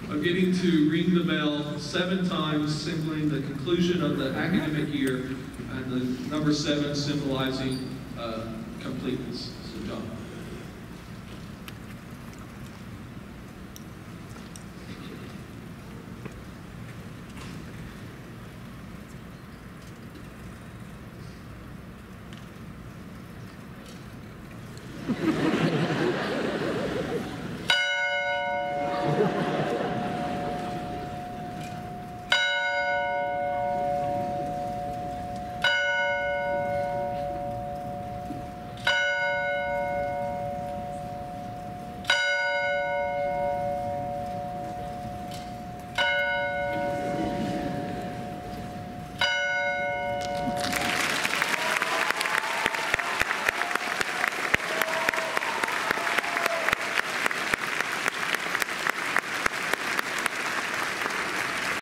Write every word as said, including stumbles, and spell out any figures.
of getting to ring the bell seven times, symboling the conclusion of the academic year, and the number seven symbolizing uh, completeness. So, John.